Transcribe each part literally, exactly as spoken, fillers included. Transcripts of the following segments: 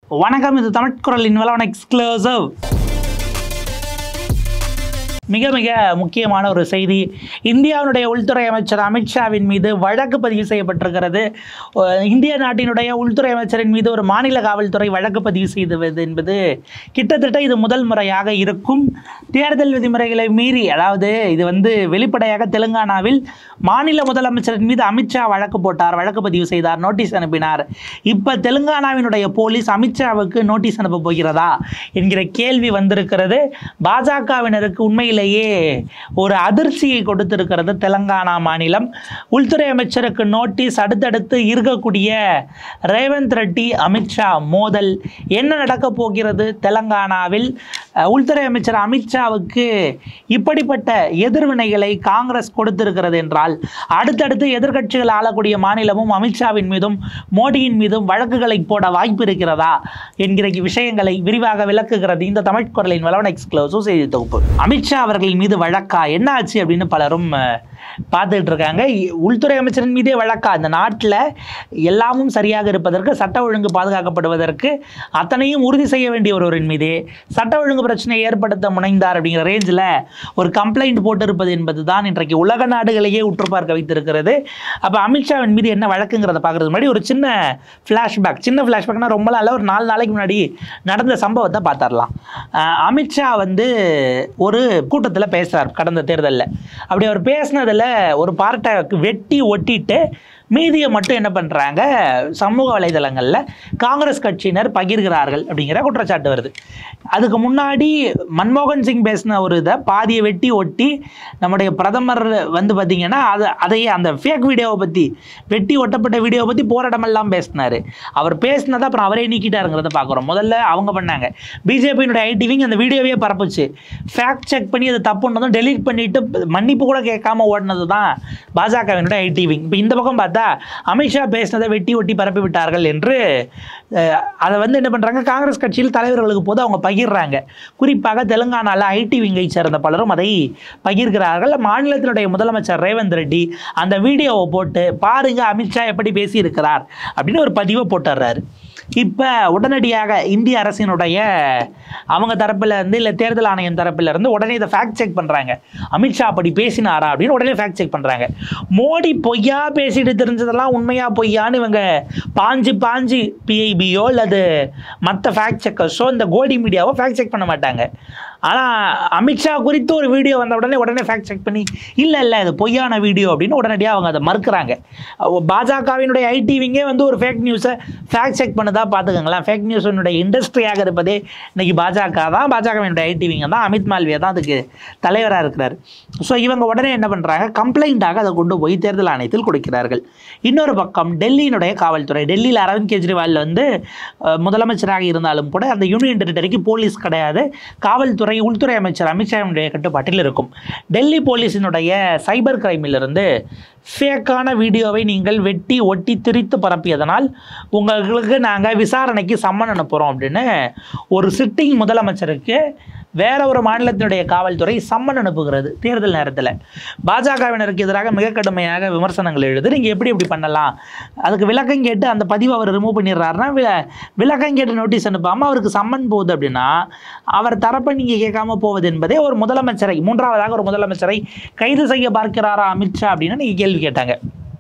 வணக்கம், இது தமிழ் குரலின் வளவன் எக்ஸ்க்ளூசிவ். மிக மிக முக்கியமான ஒரு செய்தி. இந்தியாவுடைய உள்துறை அமைச்சர் அமித்ஷாவின் மீது வழக்கு பதிவு செய்யப்பட்டிருக்கிறது. இந்திய நாட்டினுடைய உள்துறை அமைச்சரின் மீது ஒரு மாநில காவல்துறை வழக்கு பதிவு செய்வது என்பது கிட்டத்தட்ட இது முதல் முறையாக இருக்கும். தேர்தல் விதிமுறைகளை மீறி, அதாவது இது வந்து வெளிப்படையாக தெலுங்கானாவில் மாநில முதலமைச்சரின் மீது அமித்ஷா வழக்கு போட்டார், வழக்கு பதிவு செய்தார், நோட்டீஸ் அனுப்பினார். இப்போ தெலுங்கானாவினுடைய போலீஸ் அமித்ஷாவுக்கு நோட்டீஸ் அனுப்ப போகிறதா என்கிற கேள்வி வந்திருக்கிறது. பாஜகவினருக்கு உண்மையில் ஒரு அதிர்ச்சியை கொடுத்திருக்கிறது தெலங்கானா மாநிலம். உள்துறை அமைச்சருக்கு நோட்டீஸ். அடுத்தடுத்து இருக்கக்கூடிய ரேவந்த் ரெட்டி அமித்ஷா மோதல் என்ன நடக்க போகிறது தெலங்கானாவில்? உள்துறை அமைச்சர் அமித்ஷாவுக்கு இப்படிப்பட்ட எதிர்வினைகளை காங்கிரஸ் கொடுத்திருக்கிறது என்றால், அடுத்தடுத்து எதிர்க்கட்சிகள் ஆளக்கூடிய மாநிலமும் அமித்ஷாவின் மீதும் மோடியின் மீதும் வழக்குகளை போட வாய்ப்பு இருக்கிறதா என்கிற விஷயங்களை விரிவாக விளக்குகிறது இந்த தமிழ் குரலின் வளவன் எக்ஸ்க்ளூசிவ் செய்தி தொகுப்பு. அமித்ஷா அவர்கள் மீது வழக்கா, என்ன ஆச்சு அப்படின்னு பலரும் பார்த்துட்டு இருக்காங்க. உள்துறை அமைச்சரின் மீதே வழக்கா? இந்த நாட்டில் எல்லாமும் சரியாக இருப்பதற்கு, சட்ட ஒழுங்கு பாதுகாக்கப்படுவதற்கு அத்தனையும் உறுதி செய்ய வேண்டிய ஒருவரின் மீதே சட்ட ஒழுங்கு பிரச்சனையை ஏற்படுத்த முனைந்தார் அப்படிங்கிற ரேஞ்சில் ஒரு கம்ப்ளைண்ட் போட்டிருப்பது என்பது தான் இன்றைக்கு உலக நாடுகளையே உற்று பார்க்க வைத்திருக்கிறது. அப்போ அமித்ஷாவின் மீது என்ன வழக்குங்கிறத பார்க்கறது முன்னாடி ஒரு சின்ன ஃப்ளாஷ்பேக். சின்ன ஃப்ளாஷ்பேக்னா ரொம்ப நாள், ஒரு நாலு நாளைக்கு முன்னாடி நடந்த சம்பவத்தை பார்த்துடலாம். அமித்ஷா வந்து ஒரு கூட்டத்தில் பேசுகிறார் கடந்த தேர்தலில். அப்படி அவர் பேசினதில் ஒரு பார்ட்டை வெட்டி ஒட்டிட்டு மீதியை மட்டும் என்ன பண்ணுறாங்க, சமூக வலைதளங்களில் காங்கிரஸ் கட்சியினர் பகிர்கிறார்கள் அப்படிங்கிற குற்றச்சாட்டு வருது. அதுக்கு முன்னாடி மன்மோகன் சிங் பேசின ஒரு இதை பாதியை வெட்டி ஒட்டி நம்முடைய பிரதமர் வந்து பார்த்திங்கன்னா அது அதையே அந்த ஃபேக் வீடியோவை பற்றி, வெட்டி ஒட்டப்பட்ட வீடியோவை பற்றி போராட்டமெல்லாம் பேசினார். அவர் பேசினதை அப்புறம் அவரே நீக்கிட்டாருங்கிறத பார்க்குறோம். முதல்ல அவங்க பண்ணாங்க, பிஜேபியினுடைய ஐடிவிங் அந்த வீடியோவே பரப்புச்சு. ஃபேக்ட் செக் பண்ணி அதை தப்புன்னதும் டெலீட் பண்ணிவிட்டு மன்னிப்பு கூட கேட்காம ஓடினது தான் பாஜகவினுடைய ஐடிவிங். இப்போ இந்த பக்கம் பார்த்தா அமித்ஷா பேசினதை வெட்டி ஒட்டி பரப்பி விட்டார்கள் என்று அதை வந்து என்ன பண்ணுறாங்க, காங்கிரஸ் கட்சியில் தலைவர்களுக்கு போது அவங்க பகிர்றாங்க. குறிப்பாக தெலுங்கானாவில் ஐடி விங்கை சேர்ந்த பலரும் அதை பகிர்கிறார்கள். மாநிலத்தினுடைய முதலமைச்சர் ரேவந்த் ரெட்டி அந்த வீடியோவை போட்டு பாருங்க அமித்ஷா எப்படி பேசியிருக்கிறார் அப்படின்னு ஒரு பதிவை போட்டுடுறாரு. இப்போ உடனடியாக இந்திய அரசினுடைய அவங்க தரப்பில் இருந்து, இல்லை தேர்தல் ஆணையம் தரப்பில் இருந்து உடனே இதை ஃபேக்ட் செக் பண்ணுறாங்க. அமித்ஷா அப்படி பேசினாரா அப்படின்னு உடனே ஃபேக்ட் செக் பண்ணுறாங்க. மோடி பொய்யா பேசிட்டு தெரிஞ்சதெல்லாம் உண்மையா பொய்யான்னு இவங்க பாஞ்சு பாஞ்சு பிஐபியோ அல்லது மற்ற ஃபேக்ட் செக்கர்ஸோ இந்த கோடி மீடியாவோ ஃபேக்ட் செக் பண்ண மாட்டாங்க. ஆனால் அமித்ஷா குறித்து ஒரு வீடியோ வந்த உடனே உடனே ஃபேக்ட் செக் பண்ணி இல்லை இல்லை இது பொய்யான வீடியோ அப்படின்னு உடனடியாக அவங்க அதை மறுக்கிறாங்க. பாஜகவினுடைய ஐடிவிங்கே வந்து ஒரு ஃபேக் நியூஸை ஃபேக்ட் செக் பண்ணதா பார்த்துக்கங்களேன். ஃபேக் நியூஸினுடைய இண்டஸ்ட்ரியாக இருப்பதே இன்றைக்கி பாஜக தான். பாஜகவினுடைய ஐடிவிங்க தான். அமித் மால்வியா தான் அதுக்கு தலைவராக இருக்கிறார். ஸோ இவங்க உடனே என்ன பண்ணுறாங்க, கம்ப்ளைண்ட்டாக அதை கொண்டு போய் தேர்தல் ஆணையத்தில் கொடுக்கிறார்கள். இன்னொரு பக்கம் டெல்லியினுடைய காவல்துறை, டெல்லியில் அரவிந்த் கெஜ்ரிவால் வந்து முதலமைச்சராக இருந்தாலும் கூட அந்த யூனியன் டெரிட்டரிக்கு போலீஸ் கிடையாது. காவல்துறை உள்துறை அமைச்சர் அமித்ஷாவினுடைய கட்டுப்பாட்டில் இருக்கும். டெல்லி போலீஸினுடைய சைபர் கிரைமிலிருந்து ஃபேக்கான வீடியோவை நீங்கள் வெட்டி ஒட்டி திரித்து பரப்பியதனால் உங்களுக்கு நாங்கள் விசாரணைக்கு சம்மன் அனுப்புகிறோம் அப்படின்னு ஒரு சிட்டிங் முதலமைச்சருக்கு வேற ஒரு மாநிலத்தினுடைய காவல்துறை சம்மன் அனுப்புகிறது தேர்தல் நேரத்தில். பாஜகவினருக்கு எதிராக மிக கடுமையாக விமர்சனங்கள் எழுது. நீங்கள் எப்படி எப்படி பண்ணலாம், அதுக்கு விளக்கம் கேட்டு அந்த பதிவை அவர் ரிமூவ் பண்ணிடுறாருன்னா, விளக்கம் கேட்டு நோட்டீஸ் அனுப்பாமல் அவருக்கு சம்மன் போகுது அப்படின்னா அவர் தரப்பை நீங்கள் கேட்காம போவது என்பதே ஒரு முதலமைச்சரை, மூன்றாவதாக ஒரு முதலமைச்சரை கைது செய்ய பார்க்கிறாரா அமித்ஷா அப்படின்னு நீங்கள் கேள்வி கேட்டாங்க.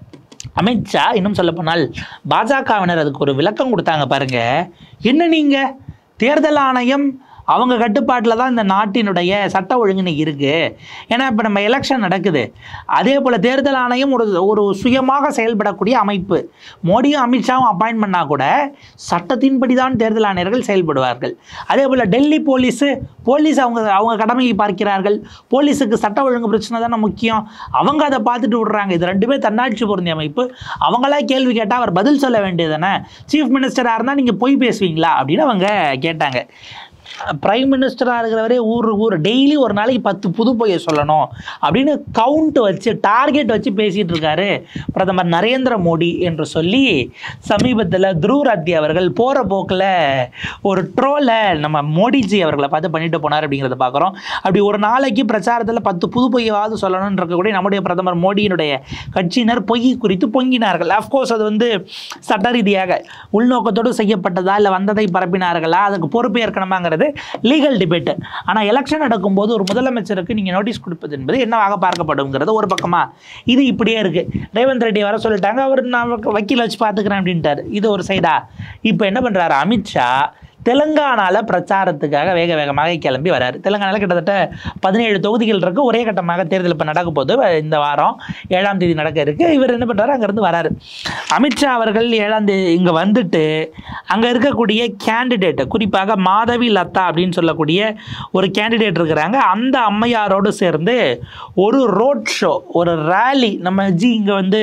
அமித்ஷா இன்னும் சொல்ல போனால் பாஜகவினர் அதுக்கு ஒரு விளக்கம் கொடுத்தாங்க பாருங்க. என்ன நீங்கள் தேர்தல் ஆணையம் அவங்க கட்டுப்பாட்டில் தான் இந்த நாட்டினுடைய சட்ட ஒழுங்குன்னு இருக்குது. ஏன்னா இப்போ நம்ம எலெக்ஷன் நடக்குது. அதே போல் தேர்தல் ஆணையம் ஒரு ஒரு சுயமாக செயல்படக்கூடிய அமைப்பு. மோடியும் அமித்ஷாவும் அப்பாயின்ட் பண்ணால் கூட சட்டத்தின்படி தான் தேர்தல் ஆணையர்கள் செயல்படுவார்கள். அதே போல் டெல்லி போலீஸு போலீஸ் அவங்க அவங்க கடமையை பார்க்கிறார்கள். போலீஸுக்கு சட்ட ஒழுங்கு பிரச்சனை தானே முக்கியம். அவங்க அதை பார்த்துட்டு விடுறாங்க. இது ரெண்டுமே தன்னாட்சி பொருந்திய அமைப்பு. அவங்களா கேள்வி கேட்டால் அவர் பதில் சொல்ல வேண்டியது தானே. சீஃப் மினிஸ்டராக இருந்தால் நீங்கள் பொய் பேசுவீங்களா அப்படின்னு அவங்க கேட்டாங்க. பிரைம் மினிஸ்டராக இருக்கிறவரே ஊர் ஊர் டெய்லி ஒரு நாளைக்கு பத்து புது பொய்யை சொல்லணும் அப்படின்னு கவுண்ட் வச்சு டார்கெட் வச்சு பேசிகிட்டு இருக்காரு பிரதமர் நரேந்திர மோடி என்று சொல்லி சமீபத்தில் துருவ் ராத்தி அவர்கள் போகிற போக்கில் ஒரு ட்ரோலை நம்ம மோடிஜி அவர்களை பார்த்து பண்ணிட்டு போனார் அப்படிங்கிறத பார்க்குறோம். அப்படி ஒரு நாளைக்கு பிரச்சாரத்தில் பத்து புது பொய்யாவது சொல்லணும்னு இருக்கக்கூடிய நம்முடைய பிரதமர் மோடியினுடைய கட்சியினர் பொய் குறித்து பொங்கினார்கள். அஃப்கோர்ஸ் அது வந்து சட்ட ரீதியாக உள்நோக்கத்தோடு செய்யப்பட்டதா இல்லை வந்ததை பரப்பினார்களா அதுக்கு பொறுப்பேற்கணுமாங்கிறது லீகல் டிபேட். ஆனால் எலெக்ஷன் நடக்கும்போது ஒரு முதலமைச்சருக்கு நீங்கள் நோட்டீஸ் கொடுப்பது என்பது என்னவாக பார்க்கப்படுங்கிறது ஒரு பக்கமா. இது இப்படியே இருக்கு. ரேவந்த் ரெட்டி வர சொல்லிட்டாங்க, அவர் நான் வக்கீல் வச்சு பார்த்துக்கிறேன் அப்படின்ட்டார். இது ஒரு சைடா. இப்போ என்ன பண்ணுறாரு அமித்ஷா தெலுங்கானாவில் பிரச்சாரத்துக்காக வேக வேகமாக கிளம்பி வராரு. தெலுங்கானாவில் கிட்டத்தட்ட பதினேழு தொகுதிகள் இருக்குது. ஒரே கட்டமாக தேர்தல் இப்போ நடக்க போது இந்த வாரம் ஏழாம் தேதி நடக்க இருக்குது. இவர் என்ன பண்ணுறாரு அங்கேருந்து வராரு. அமித்ஷா அவர்கள் ஏழாம் தேதி இங்கே வந்துட்டு அங்கே இருக்கக்கூடிய கேண்டிடேட் குறிப்பாக மாதவி லதா அப்படின்னு சொல்லக்கூடிய ஒரு கேண்டிடேட் இருக்கிறாங்க. அந்த அம்மையாரோடு சேர்ந்து ஒரு ரோட் ஷோ ஒரு ரேலி நம்ம ஜி இங்கே வந்து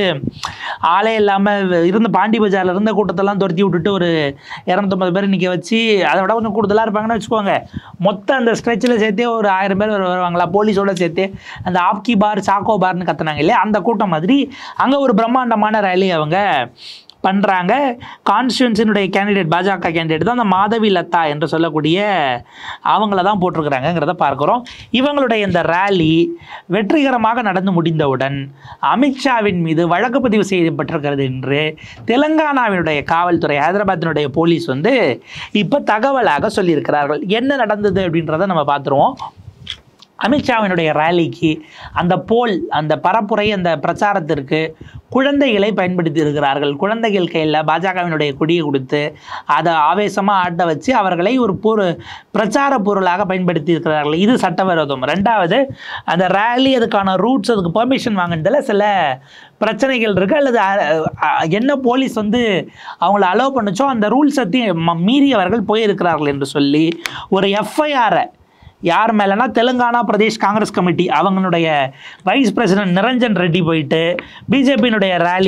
ஆளே இல்லாமல் இருந்த பாண்டி பஜாரில் இருந்த கூட்டத்தெல்லாம் துரத்தி விட்டுட்டு ஒரு இரநூத்தம்பது பேர் நிற்க வச்சு அதை விட கொஞ்சம் கூடுதலாக இருப்பாங்கன்னு வச்சுக்கோங்க. மொத்தம் அந்த ஸ்ட்ரெச்சில் சேர்த்தே ஒரு ஆயிரம் பேர் வருவாங்களா போலீஸோட சேர்த்து அந்த ஆப்கி பார் சாக்கோ பார்னு கத்துனாங்க இல்லையா அந்த கூட்டம் மாதிரி அங்கே ஒரு பிரம்மாண்டமான ரேலி அவங்க பண்ணுறாங்க. கான்ஸ்டியூன்சினுடைய கேண்டிடேட் பாஜக கேண்டிடேட் தான் அந்த மாதவி லதா என்று சொல்லக்கூடிய அவங்கள தான் போட்டிருக்கிறாங்கிறத பார்க்குறோம். இவங்களுடைய இந்த ரேலி வெற்றிகரமாக நடந்து முடிந்தவுடன் அமித்ஷாவின் மீது வழக்கு பதிவு செய்யப்பட்டிருக்கிறது என்று தெலுங்கானாவினுடைய காவல்துறை ஹைதராபாத்தினுடைய போலீஸ் வந்து இப்போ தகவலாக சொல்லியிருக்கிறார்கள். என்ன நடந்தது அப்படின்றத நம்ம பார்த்துருவோம். அமித்ஷாவினுடைய ரேலிக்கு அந்த போல் அந்த பரப்புரை அந்த பிரச்சாரத்திற்கு குழந்தைகளை பயன்படுத்தி இருக்கிறார்கள். குழந்தைகள் கையில் பாஜகவினுடைய கொடியை கொடுத்து அதை ஆவேசமாக ஆட்ட வச்சு அவர்களை ஒரு பொரு பிரச்சார பொருளாக பயன்படுத்தி இருக்கிறார்கள். இது சட்டவிரோதம். ரெண்டாவது அந்த ரேலி அதுக்கான ரூட்ஸ் அதுக்கு பெர்மிஷன் வாங்கினதில் சில பிரச்சனைகள் இருக்குது. அல்லது என்ன போலீஸ் வந்து அவங்கள அலோவ் பண்ணுச்சோ அந்த ரூல்ஸ் அத்தையும் மீறி அவர்கள் போயிருக்கிறார்கள் என்று சொல்லி ஒரு எஃப்ஐஆரை யார் மேலேனா தெலுங்கானா பிரதேஷ் காங்கிரஸ் கமிட்டி அவங்களுடைய வைஸ் பிரசிடென்ட் நிரஞ்சன் ரெட்டி போயிட்டு பிஜேபியினுடைய ரேலி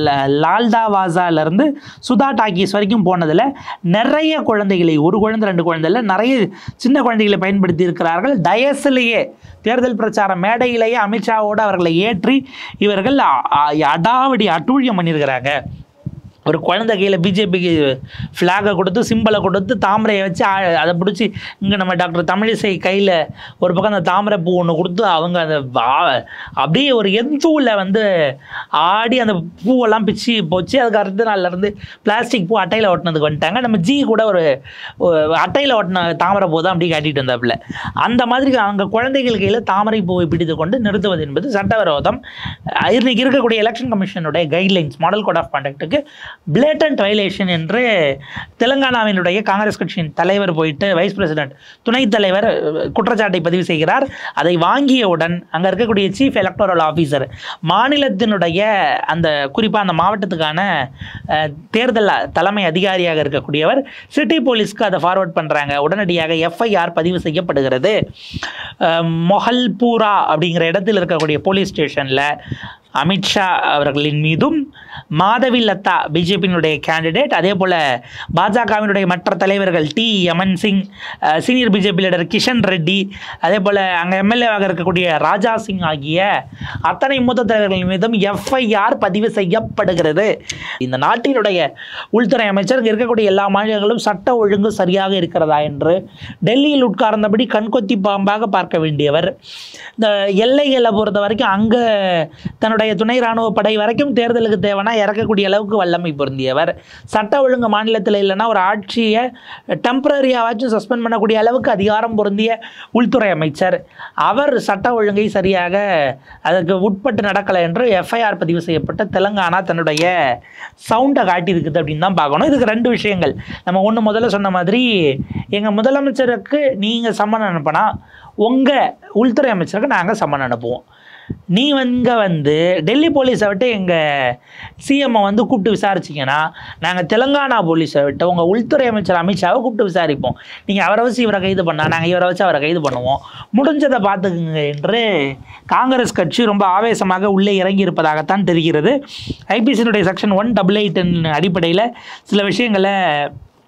லால்தாவாசாலேருந்து சுதா டாக்கீஸ் வரைக்கும் போனதில் நிறைய குழந்தைகளை ஒரு குழந்தை ரெண்டு குழந்தைல நிறைய சின்ன குழந்தைகளை பயன்படுத்தி இருக்கிறார்கள். டயஸ்லேயே தேர்தல் பிரச்சார மேடையிலேயே அமித்ஷாவோடு அவர்களை ஏற்றி இவர்கள் அடாவடி அட்டூழியம் பண்ணியிருக்கிறாங்க. ஒரு குழந்தை கையில் பிஜேபிக்கு ஃப்ளாகை கொடுத்து சிம்பிளை கொடுத்து தாமரையை வச்சு அதை பிடிச்சி இங்கே நம்ம டாக்டர் தமிழிசை கையில் ஒரு பக்கம் அந்த தாமரை பூ ஒன்று கொடுத்து அவங்க அந்த அப்படியே ஒரு எந்தூவில் வந்து ஆடி அந்த பூவெல்லாம் பிச்சு போச்சு. அதுக்கு அடுத்த நாள்லேருந்து பிளாஸ்டிக் பூ அட்டையில் ஓட்டினதுக்கு வந்துட்டாங்க. நம்ம ஜி கூட ஒரு அட்டையில் ஓட்டின தாமரை பூ தான் அப்படி காட்டிட்டு வந்தாப்புல. அந்த மாதிரி அவங்க குழந்தைகள் கையில் தாமரை பூவை பிடித்து கொண்டு நிறுத்துவது என்பது சட்டவிரோதம். இன்றைக்கி இருக்கக்கூடிய எலெக்ஷன் கமிஷனுடைய கைட்லைன்ஸ் மாடல் கோட் ஆஃப் கான்டக்ட்டுக்கு பிளேட்டன்ட் வயலேஷன் என்று தெலுங்கானாவினுடைய காங்கிரஸ் கட்சியின் தலைவர் போயிட்டு வைஸ் பிரசிடென்ட் துணைத் தலைவர் குற்றச்சாட்டை பதிவு செய்கிறார். அதை வாங்கியவுடன் அங்கே இருக்கக்கூடிய சீஃப் எலக்டோரல் ஆஃபீஸர் மாநிலத்தினுடைய அந்த குறிப்பாக அந்த மாவட்டத்துக்கான தேர்தல் தலைமை அதிகாரியாக இருக்கக்கூடியவர் சிட்டி போலீஸ்க்கு அதை ஃபார்வர்ட் பண்ணுறாங்க. உடனடியாக எஃப்ஐஆர் பதிவு செய்யப்படுகிறது. மொஹல்பூரா அப்படிங்கிற இடத்தில் இருக்கக்கூடிய போலீஸ் ஸ்டேஷனில் அமித்ஷா அவர்களின் மீதும் மாதவி லதா பிஜேபியினுடைய கேண்டிடேட் அதே போல் பாஜகவினுடைய மற்ற தலைவர்கள் T Yaman Singh senior BJP leader Kishan Reddy அதே போல் அங்கே எம்எல்ஏவாக இருக்கக்கூடிய ராஜா சிங் ஆகிய அத்தனை மூத்த தலைவர்கள் மீதும் எஃப்ஐஆர் பதிவு செய்யப்படுகிறது. இந்த நாட்டினுடைய உள்துறை அமைச்சர் இருக்கக்கூடிய எல்லா மாநிலங்களும் சட்ட ஒழுங்கு சரியாக இருக்கிறதா என்று டெல்லியில் உட்கார்ந்தபடி கண்கொத்தி பாம்பாக பார்க்க வேண்டியவர் இந்த எல்லைகளை பொறுத்த வரைக்கும் அங்கே தன்னுடைய துணை இராணுவ படை வரைக்கும் தேர்தலுக்கு தேவைன்னா இறக்கக்கூடிய அளவுக்கு வல்லமை பொருந்தியவர். சட்ட ஒழுங்கு மாநிலத்தில் இல்லைன்னா ஒரு ஆட்சியை டெம்பரரியாவாச்சும் சஸ்பெண்ட் பண்ணக்கூடிய அளவுக்கு அதிகாரம் பொருந்திய உள்துறை அமைச்சர். அவர் சட்ட ஒழுங்கை சரியாக அதற்கு உட்பட்டு நடக்கலை என்று எஃப்ஐஆர் பதிவு செய்யப்பட்ட தெலுங்கானா தன்னுடைய சவுண்டை காட்டியிருக்குது அப்படின்னு தான் பார்க்கணும். இதுக்கு ரெண்டு விஷயங்கள். நம்ம ஒன்று முதல்ல சொன்ன மாதிரி எங்கள் முதலமைச்சருக்கு நீங்கள் சம்மன் அனுப்பினா உங்கள் உள்துறை அமைச்சருக்கு நாங்கள் சம்மன் அனுப்புவோம். நீ இங்கே வந்து டெல்லி போலீஸை விட்டு எங்கள் சிஎம்ஐ வந்து கூப்பிட்டு விசாரிச்சிங்கன்னா நாங்கள் தெலுங்கானா போலீஸை விட்டு உங்கள் உள்துறை அமைச்சர் அமித்ஷாவை கூப்பிட்டு விசாரிப்போம். நீங்கள் அவரை வச்சு இவரை கைது பண்ணால் நாங்கள் இவரை வச்சு அவரை கைது பண்ணுவோம், முடிஞ்சதை பார்த்துக்குங்க என்று காங்கிரஸ் கட்சி ரொம்ப ஆவேசமாக உள்ளே இறங்கி இருப்பதாகத்தான் தெரிகிறது. ஐபிசியினுடைய செக்ஷன் ஒன் டபுள் எயிட்டின் அடிப்படையில் சில விஷயங்களை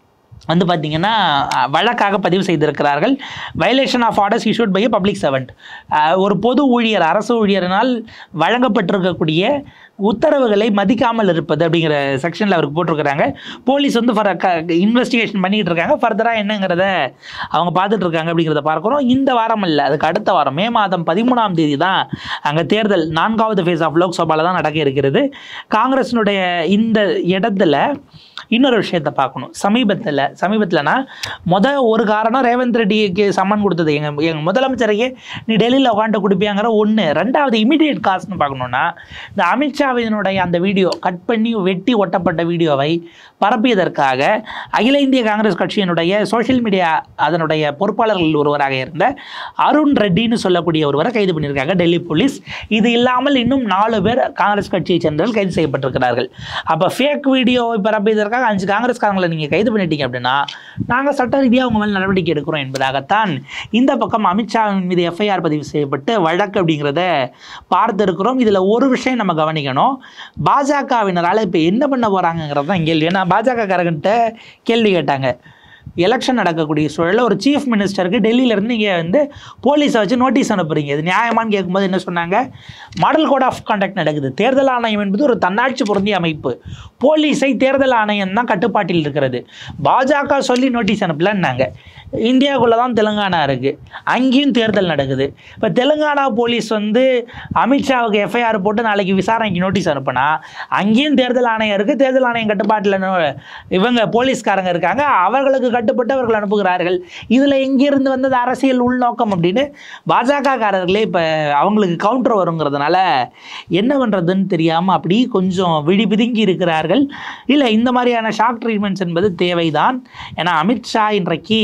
வந்து பார்த்தீங்கன்னா வழக்காக பதிவு செய்திருக்கிறார்கள். Violation of orders issued by public servant, ஒரு பொது ஊழியர் அரசு ஊழியரினால் வழங்கப்பட்டிருக்கக்கூடிய உத்தரவுகளை மதிக்காமல் இருப்பது அப்படிங்கிற செக்ஷனில் அவருக்கு போட்டிருக்கிறாங்க. போலீஸ் வந்து ஃபர் இன்வெஸ்டிகேஷன் பண்ணிகிட்டு இருக்காங்க. ஃபர்தராக என்னங்கிறத அவங்க பார்த்துட்டு இருக்காங்க அப்படிங்கிறத பார்க்குறோம். இந்த வாரம் இல்லை, அதுக்கு அடுத்த வாரம் மே மாதம் பதிமூணாம் தேதி தான் அங்கே தேர்தல் நான்காவது ஃபேஸ் ஆஃப் லோக்சபாவில் தான் நடக்க இருக்கிறது. காங்கிரஸினுடைய இந்த இடத்துல இன்னொரு விஷயத்தை பார்க்கணும். சமீபத்தில் சமீபத்தில்னா மொதல் ஒரு காரணம் ரேவந்த் ரெட்டிக்கு சம்மன் கொடுத்தது, எங்கள் எங்கள் முதலமைச்சரையே நீ டெல்லியில் உட்காந்து கொடுப்பியாங்கிற ஒன்று. ரெண்டாவது இமீடியட் காசுன்னு பார்க்கணுன்னா இந்த அமித்ஷாவினுடைய அந்த வீடியோ கட் பண்ணி வெட்டி ஒட்டப்பட்ட வீடியோவை பரப்பியதற்காக அகில இந்திய காங்கிரஸ் கட்சியினுடைய சோஷியல் மீடியா அதனுடைய பொறுப்பாளர்கள் ஒருவராக இருந்த அருண் ரெட்டின்னு சொல்லக்கூடிய ஒருவரை கைது பண்ணியிருக்காங்க டெல்லி போலீஸ். இது இல்லாமல் இன்னும் நாலு பேர் காங்கிரஸ் கட்சியை சேர்ந்தவர்கள் கைது செய்யப்பட்டிருக்கிறார்கள். அப்போ ஃபேக் வீடியோவை பரப்பியதற்காக அஞ்சு காங்கிரஸ்காரங்களை நீங்கள் கைது பண்ணிட்டீங்க அப்படின்னா நாங்கள் சட்ட ரீதியாக அவங்க மேலே நடவடிக்கை எடுக்கிறோம் என்பதாகத்தான் இந்த பக்கம் அமித்ஷாவின் மீது எஃப்ஐஆர் பதிவு செய்யப்பட்டு வழக்கு அப்படிங்கிறத பார்த்துருக்கிறோம். இதில் ஒரு விஷயம் நம்ம கவனிக்கணும், பாஜகவினரால் இப்போ என்ன பண்ண போகிறாங்கிறது தான் கேள்வி. ஏன்னா பாஜக காரங்கிட்ட கேள்வி கேட்டாங்க, எலெக்ஷன் நடக்கக்கூடிய சூழலில் ஒரு சீஃப் மினிஸ்டருக்கு டெல்லியிலேருந்து நீங்கள் வந்து போலீஸை வச்சு நோட்டீஸ் அனுப்புறீங்க, இது நியாயமானு கேட்கும்போது என்ன சொன்னாங்க, மாடல் கோட் ஆஃப் கான்டக்ட் நடக்குது. தேர்தல் ஆணையம் என்பது ஒரு தன்னாட்சி பொருந்திய அமைப்பு, போலீஸை தேர்தல் ஆணையம் தான் கட்டுப்பாட்டில் இருக்கிறது. பாஜக சொல்லி நோட்டீஸ் அனுப்பலன்னாங்க. இந்தியாவுக்குள்ளே தான் தெலுங்கானா இருக்குது, அங்கேயும் தேர்தல் நடக்குது. இப்போ தெலுங்கானா போலீஸ் வந்து அமித்ஷாவுக்கு எஃப்ஐஆர் போட்டு நாளைக்கு விசாரணைக்கு நோட்டீஸ் அனுப்புனா அங்கேயும் தேர்தல் ஆணையம் இருக்குது, தேர்தல் ஆணையம் கட்டுப்பாட்டில் இவங்க போலீஸ்காரங்க இருக்காங்க, அவர்களுக்கு கட்டுப்பட்டு அவர்கள் அனுப்புகிறார்கள். இதில் எங்கேருந்து வந்தது அரசியல் உள்நோக்கம் அப்படின்னு பாஜகக்காரர்களே இப்போ அவங்களுக்கு கவுண்டர் வருங்கிறதுனால என்ன பண்ணுறதுன்னு தெரியாமல் அப்படி கொஞ்சம் விழி பிதுங்கி இருக்கிறார்கள். இல்லை, இந்த மாதிரியான ஷாக் ட்ரீட்மெண்ட்ஸ் என்பது தேவைதான். ஏன்னா அமித்ஷா இன்றைக்கு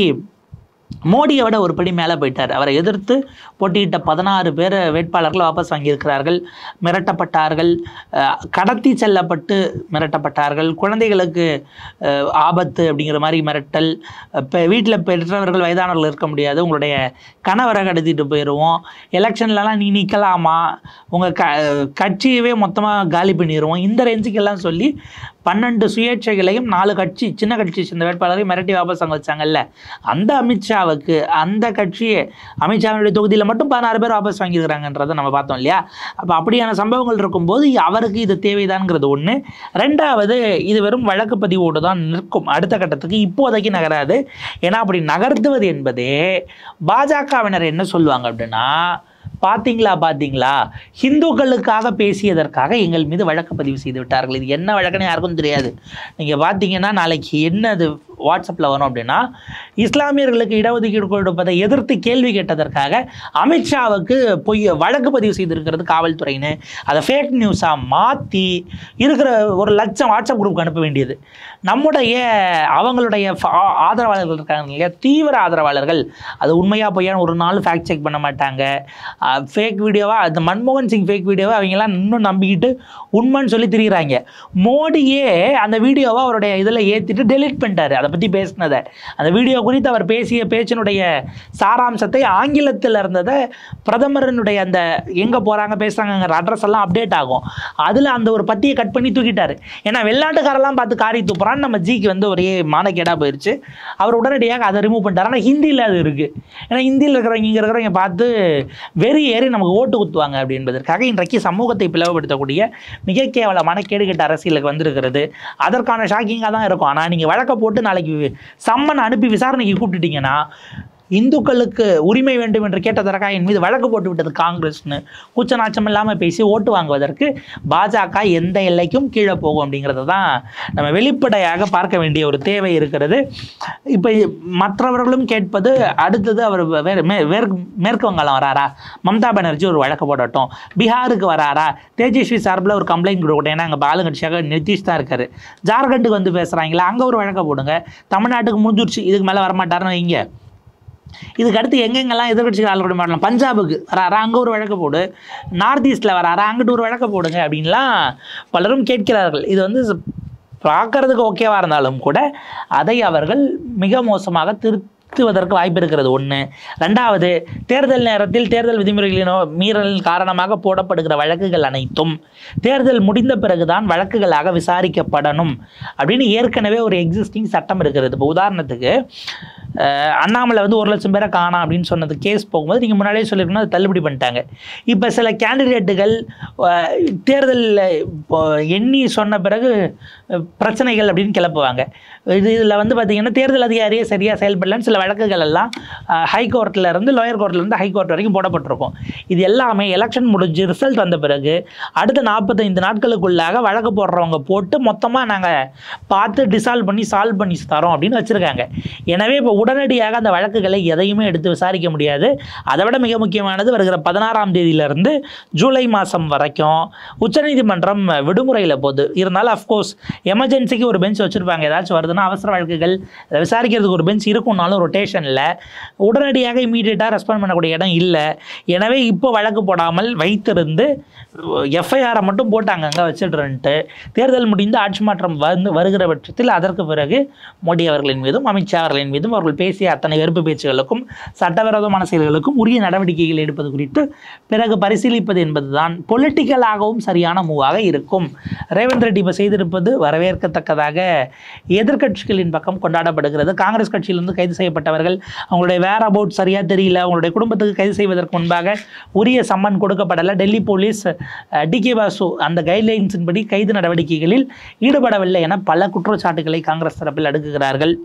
மோடியை விட ஒரு படி மேலே போயிட்டார். அவரை எதிர்த்து போட்டியிட்ட பதினாறு பேர் வேட்பாளர்கள் வாபஸ் வாங்கியிருக்கிறார்கள், மிரட்டப்பட்டார்கள், கடத்தி செல்லப்பட்டு மிரட்டப்பட்டார்கள், குழந்தைகளுக்கு ஆபத்து அப்படிங்கிற மாதிரி மிரட்டல். இப்போ வீட்டில் பெற்றவர்கள் வயதானவர்கள் இருக்க முடியாது, உங்களுடைய கணவரை கடத்திட்டு போயிடுவோம், எலெக்ஷன்லலாம் நீ நிற்கலாமா, உங்கள் க கட்சியவே மொத்தமாக காலி பண்ணிடுவோம், இந்த ரேஞ்சுக்கெல்லாம் சொல்லி பன்னெண்டு சுயேட்சைகளையும் நாலு கட்சி சின்ன கட்சி சேர்ந்த வேட்பாளரையும் மிரட்டி வாபஸ் அங்கே வச்சாங்கல்ல, அந்த அமித்ஷாவுக்கு அந்த கட்சியை அமித்ஷாவினுடைய தொகுதியில் மட்டும் பதினாறு பேர் வாபஸ் வாங்கியிருக்கிறாங்கன்றதை நம்ம பார்த்தோம் இல்லையா. அப்போ அப்படியான சம்பவங்கள் இருக்கும்போது அவருக்கு இது தேவைதான்ங்கிறது ஒன்று. ரெண்டாவது, இது வெறும் வழக்கு பதிவோடு தான் நிற்கும், அடுத்த கட்டத்துக்கு இப்போதைக்கு நகராது. ஏன்னா அப்படி நகர்த்துவது என்பதே பாஜகவினர் என்ன சொல்லுவாங்க அப்படின்னா, பார்த்தீங்களா பார்த்தீங்களா ஹிந்துக்களுக்காக பேசியதற்காக எங்கள் மீது வழக்கு பதிவு செய்து விட்டார்கள். இது என்ன வழக்குன்னு யாருக்கும் தெரியாது. நீங்கள் பார்த்தீங்கன்னா நாளைக்கு என்ன அது வாட்ஸ்அப்பில் வரும் அப்படின்னா, இஸ்லாமியர்களுக்கு இடஒதுக்கீடு கொடுப்பதை எதிர்த்து கேள்வி கேட்டதற்காக அமித்ஷாவுக்கு பொய் வழக்கு பதிவு செய்திருக்கிறது காவல்துறைன்னு அதை ஃபேக் நியூஸாக மாற்றி இருக்கிற ஒரு லட்சம் வாட்ஸ்அப் குரூப்புக்கு அனுப்ப வேண்டியது. நம்முடைய அவங்களுடைய ஆதரவாளர்கள் இருக்காங்க இல்லையா, தீவிர ஆதரவாளர்கள், அது உண்மையாக பொய்யான ஒரு நாள் ஃபேக்ட் செக் பண்ண மாட்டாங்க. ஃபேக் வீடியோவாக அந்த மன்மோகன் சிங் ஃபேக் வீடியோவை அவங்கெல்லாம் இன்னும் நம்பிக்கிட்டு உண்மைன்னு சொல்லி திரிகிறாங்க. மோடியே அந்த வீடியோவை அவருடைய இதில் ஏற்றிட்டு டெலிட் பண்ணிட்டார். அதை பற்றி பேசினதை, அந்த வீடியோ குறித்து அவர் பேசிய பேச்சினுடைய சாராம்சத்தை ஆங்கிலத்தில் இருந்ததை பிரதமரனுடைய அந்த எங்கே போகிறாங்க பேசுகிறாங்கிற அட்ரஸ் எல்லாம் அப்டேட் ஆகும், அதில் அந்த ஒரு பத்தியை கட் பண்ணி தூக்கிட்டார். ஏன்னா வெளிநாட்டுக்காரெல்லாம் பார்த்து காரி தூப்புறான்னு நம்ம ஜிக்கு வந்து ஒரே மானக்கேடாக போயிடுச்சு. அவர் உடனடியாக அதை ரிமூவ் பண்ணிட்டார். ஆனால் ஹிந்தியில் அது இருக்குது. ஏன்னா ஹிந்தியில் இருக்கிறவங்க இங்கே இருக்கிறவங்க பார்த்து வெறி ஏறி நமக்கு ஓட்டு குத்துவாங்க அப்படி என்பதற்காக இன்றைக்கு சமூகத்தை பிளவுபடுத்தக்கூடிய மிக கேவலமான கேடுகட்ட அரசியலுக்கு வந்திருக்கிறது. அதற்கான ஷாக்கிங்காக தான் இருக்கும். ஆனால் நீங்கள் வழக்க போட்டு நாளைக்கு சம்மன் அனுப்பி விசாரணைக்கு கூப்பிட்டுட்டீங்கன்னா, இந்துக்களுக்கு உரிமை வேண்டும் என்று கேட்டதற்காக என் மீது வழக்கு போட்டு விட்டது காங்கிரஸ்னு கூச்ச நாச்சம் இல்லாமல் பேசி ஓட்டு வாங்குவதற்கு பாஜக எந்த எல்லைக்கும் கீழே போகும் அப்படிங்கிறது தான் நம்ம வெளிப்படையாக பார்க்க வேண்டிய ஒரு தேவை இருக்கிறது. இப்போ மற்றவர்களும் கேட்பது அடுத்தது, அவர் வேறு மே மேற்கு மேற்கு வங்காளம் வராரா, மம்தா பானர்ஜி ஒரு வழக்கு போடட்டும், பீகாருக்கு வராரா, தேஜஸ்வி சார்பில் ஒரு கம்ப்ளைண்ட் கொடுக்கட்டும், ஏன்னா அங்கே ஆளுங்கட்சியாக நிதிஷ் தான் இருக்காரு, ஜார்க்கண்டுக்கு வந்து பேசுகிறாங்களா அங்கே ஒரு வழக்கை போடுங்க, தமிழ்நாட்டுக்கு முடிஞ்சிருச்சு இதுக்கு மேலே வரமாட்டாருன்னு வைங்க. இதுக்கு அடுத்து எங்கெங்கெல்லாம் எதிர்கட்சிகள் ஆளுநர் மாடலாம், பஞ்சாபுக்கு வராரா அங்கே ஒரு வழக்கு போடு, நார்த் ஈஸ்ட்டில் வராரா அங்கிட்டு ஒரு வழக்கு போடுங்க அப்படின்லாம் பலரும் கேட்கிறார்கள். இது வந்து பார்க்கறதுக்கு ஓகேவாக இருந்தாலும் கூட அதை அவர்கள் மிக மோசமாக திரு நிறுத்துவதற்கு வாய்ப்பு இருக்கிறது ஒன்று. ரெண்டாவது, தேர்தல் நேரத்தில் தேர்தல் விதிமுறைகளினோ மீறல் காரணமாக போடப்படுகிற வழக்குகள் அனைத்தும் தேர்தல் முடிந்த பிறகுதான் வழக்குகளாக விசாரிக்கப்படணும் அப்படின்னு ஏற்கனவே ஒரு எக்ஸிஸ்டிங் சட்டம் இருக்கிறது. இப்போ உதாரணத்துக்கு அண்ணாமலை வந்து ஒரு லட்சம் பேரை காணாம் அப்படின்னு சொன்னது கேஸ் போகும்போது நீங்கள் முன்னாடியே சொல்லியிருக்கணும், அது தள்ளுபடி பண்ணிட்டாங்க. இப்போ சில கேண்டிடேட்டுகள் தேர்தலில் எண்ணி சொன்ன பிறகு பிரச்சனைகள் அப்படின்னு கிளப்புவாங்க. இது இதில் வந்து பார்த்திங்கன்னா தேர்தல் அதிகாரியே சரியாக செயல்படலன்னு சில வழக்குகள் எல்லாம் ஹைகோர்ட்டில் இருந்து லோயர் கோர்ட்லேருந்து ஹைகோர்ட் வரைக்கும் போடப்பட்டிருக்கும். இது எல்லாமே எலெக்ஷன் முடிஞ்சு ரிசல்ட் வந்த பிறகு அடுத்த நாற்பத்தைந்து நாட்களுக்குள்ளாக வழக்கு போடுறவங்க போட்டு மொத்தமாக நாங்கள் பார்த்து டிசால்வ் பண்ணி சால்வ் பண்ணி தரோம் அப்படின்னு வச்சுருக்காங்க. எனவே இப்போ உடனடியாக அந்த வழக்குகளை எதையுமே எடுத்து விசாரிக்க முடியாது. அதை விட மிக முக்கியமானது, வருகிற பதினாறாம் தேதியிலிருந்து ஜூலை மாதம் வரைக்கும் உச்சநீதிமன்றம் விடுமுறையில் போகுது. இருந்தாலும் அஃப்கோர்ஸ் எமர்ஜென்சிக்கு ஒரு பெஞ்ச் வச்சுருப்பாங்க. ஏதாச்சும் வருதுன்னா அவசர வழக்குகள் விசாரிக்கிறதுக்கு ஒரு பெஞ்ச் இருக்கும்னாலும் ரொட்டேஷனில் உடனடியாக இமீடியட்டாக ரெஸ்பாண்ட் பண்ணக்கூடிய இடம் இல்லை. எனவே இப்போ வழக்கு போடாமல் வைத்திருந்து எஃப்ஐஆரை மட்டும் போட்டு அங்கங்கே வச்சுட்டுன்ட்டு தேர்தல் முடிந்து ஆட்சி மாற்றம் வந்து வருகிற பட்சத்தில் அதற்கு பிறகு மோடி அவர்களின் மீதும் அமித்ஷா அவர்களின் மீதும் அவர்கள் பேசிய அத்தனை வெறுப்பு பேச்சுகளுக்கும் சட்டவிரோதமான செயல்களுக்கும் உரிய நடவடிக்கைகள் எடுப்பது குறித்து பிறகு பரிசீலிப்பது என்பதுதான் பொலிட்டிக்கலாகவும் சரியான மூவாக இருக்கும். ரேவந்த் ரெட்டி இப்போ செய்திருப்பது வரவேற்கத்தக்கதாக எதிர்க்கட்சிகளின் பக்கம் கொண்டாடப்படுகிறது. காங்கிரஸ் கட்சியிலிருந்து கைது செய்யப்பட்டவர்கள் அவங்களுடைய வேர் அபவுட் சரியாக தெரியல, அவங்களுடைய குடும்பத்துக்கு கைது செய்வதற்கு முன்பாக உரிய சம்மன் கொடுக்கப்படலை, Delhi police D K Basu அந்த கைட்லைன்ஸின் படி கைது நடவடிக்கைகளில் ஈடுபடவில்லை என பல குற்றச்சாட்டுகளை காங்கிரஸ் தரப்பில் அடுக்குகிறார்கள்.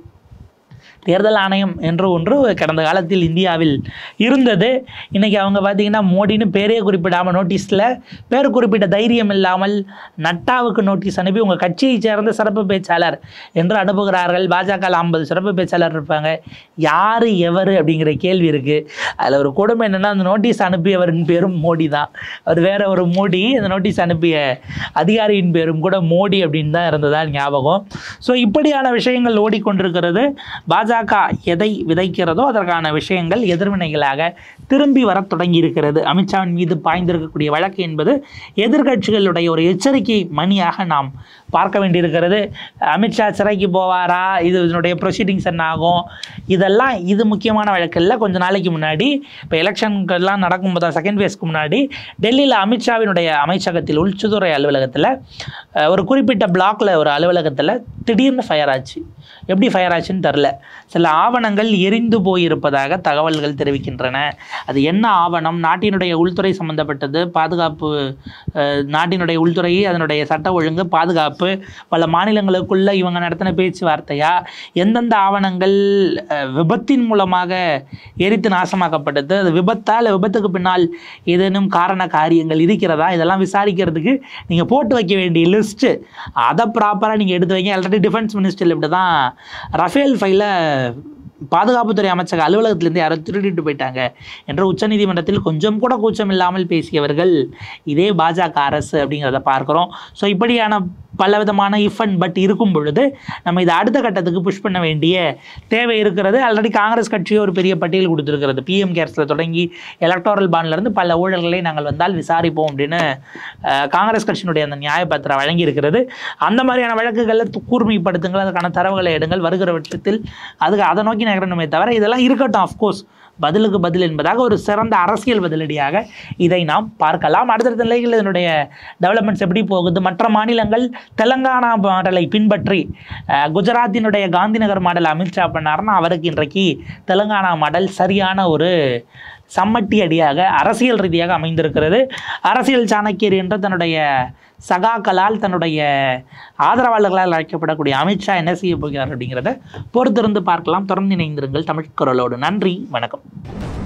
தேர்தல் ஆணையம் என்று ஒன்று கடந்த காலத்தில் இந்தியாவில் இருந்தது. இன்றைக்கி அவங்க பார்த்திங்கன்னா மோடின்னு பேரே குறிப்பிடாமல் நோட்டீஸில் பேர் குறிப்பிட்ட தைரியம் இல்லாமல் நட்டாவுக்கு நோட்டீஸ் அனுப்பி உங்கள் கட்சியை சேர்ந்த சிறப்பு பேச்சாளர் என்று அனுப்புகிறார்கள். பாஜகவில் ஐம்பது சிறப்பு பேச்சாளர் இருப்பாங்க. யார் எவர் அப்படிங்கிற கேள்வி இருக்குது. அதில் ஒரு கொடுமை என்னென்னா, அந்த நோட்டீஸ் அனுப்பியவரின் பேரும் மோடி தான். அவர் வேற ஒரு மோடி, அந்த நோட்டீஸ் அனுப்பிய அதிகாரியின் பேரும் கூட மோடி அப்படின்னு தான் இருந்ததா ஞாபகம். ஸோ இப்படியான விஷயங்கள் ஓடிக்கொண்டிருக்கிறது. பாஜக எதை விதைக்கிறதோ அதற்கான விஷயங்கள் எதிர்வினைகளாக திரும்பி வர தொடங்கி இருக்கிறது. அமித்ஷாவின் மீது பாய்ந்திருக்கக்கூடிய வழக்கு என்பது எதிர்கட்சிகளுடைய ஒரு எச்சரிக்கை மணியாக நாம் பார்க்க வேண்டியிருக்கிறது. அமித்ஷா சிறைக்கு போவாரா, இது இதனுடைய ப்ரொசீடிங்ஸ் என்ன ஆகும், இதெல்லாம் இது முக்கியமான வழக்கில் கொஞ்ச நாளைக்கு முன்னாடி இப்போ எலெக்ஷனுக்கெல்லாம் நடக்கும்போது செகண்ட் ஃபேஸ்க்கு முன்னாடி டெல்லியில் அமித்ஷாவினுடைய அமைச்சகத்தில் உள்துறை அலுவலகத்தில் ஒரு குறிப்பிட்ட பிளாக்ல ஒரு அலுவலகத்தில் திடீர்னு ஃபயர் ஆச்சு. எப்படி ஃபயர் ஆச்சுன்னு தெரில. சில ஆவணங்கள் எரிந்து போயிருப்பதாக தகவல்கள் தெரிவிக்கின்றன. அது என்ன ஆவணம், நாட்டினுடைய உள்துறை சம்பந்தப்பட்டது, பாதுகாப்பு, நாட்டினுடைய உள்துறை, அதனுடைய சட்ட ஒழுங்கு, பாதுகாப்பு, பல மாநிலங்களுக்குள்ள இவங்க நடத்தின பேச்சுவார்த்தையா, எந்தெந்த ஆவணங்கள் விபத்தின் மூலமாக எரித்து நாசமாக்கப்பட்டது, அது விபத்தால் விபத்துக்கு பின்னால் ஏதேனும் காரண காரியங்கள் இருக்கிறதா, இதெல்லாம் விசாரிக்கிறதுக்கு நீங்கள் போட்டு வைக்க வேண்டிய லிஸ்ட்டு, அதை ப்ராப்பராக நீங்கள் எடுத்து வைங்க. ஆல்ரெடி டிஃபென்ஸ் மினிஸ்டரில் இப்படி தான் ரஃபேல் ஃபைலை பாதுகாப்புத்துறை அமைச்சக அலுவலகத்திலேருந்து யாரோ திருடிட்டு போயிட்டாங்க என்று உச்சநீதிமன்றத்தில் கொஞ்சம் கூட கூச்சம் இல்லாமல் பேசியவர்கள் இதே பாஜக அரசு அப்படிங்கிறத பார்க்குறோம். ஸோ இப்படியான பல விதமான இஃப் அண்ட் பட் இருக்கும் பொழுது நம்ம இதை அடுத்த கட்டத்துக்கு புஷ் பண்ண வேண்டிய தேவை இருக்கிறது. ஆல்ரெடி காங்கிரஸ் கட்சியை ஒரு பெரிய பட்டியல் கொடுத்துருக்கிறது. பிஎம் கேர்ஸில் தொடங்கி எலக்டோரல் பாண்ட்லேருந்து பல ஊழல்களை நாங்கள் வந்தால் விசாரிப்போம் அப்படின்னு காங்கிரஸ் கட்சியினுடைய அந்த நியாயப்பத்திரம் வழங்கியிருக்கிறது. அந்த மாதிரியான வழக்குகளில் கூர்மைப்படுத்துங்கள், அதுக்கான தரவுகளை எடுங்கள். வருகிற பட்சத்தில் அதுக்கு அதை நோக்கி நகரணுமே தவிர இதெல்லாம் இருக்கட்டும். அஃப்கோர்ஸ் பதிலுக்கு பதில் என்பதாக ஒரு சிறந்த அரசியல் பதிலடியாக இதை நாம் பார்க்கலாம். அடுத்தடுத்த நிலையில் இதனுடைய டெவலப்மெண்ட்ஸ் எப்படி போகுது, மற்ற மாநிலங்கள் தெலங்கானா மாடலை பின்பற்றி குஜராத்தினுடைய காந்திநகர் மாடல் அமித்ஷா பண்ணார்னா அவருக்கு இன்றைக்கு தெலங்கானா மாடல் சரியான ஒரு சம்மட்டி அடியாக அரசியல் ரீதியாக அமைந்திருக்கிறது. அரசியல் சாணக்கியர் என்ற தன்னுடைய சகாக்களால், தன்னுடைய ஆதரவாளர்களால் அழைக்கப்படக்கூடிய அமித்ஷா என்ன செய்ய போகிறார் அப்படிங்கிறத பொறுத்திருந்து பார்க்கலாம். தொடர்ந்து இணைந்திருங்கள் தமிழ் குரலோடு. நன்றி, வணக்கம்.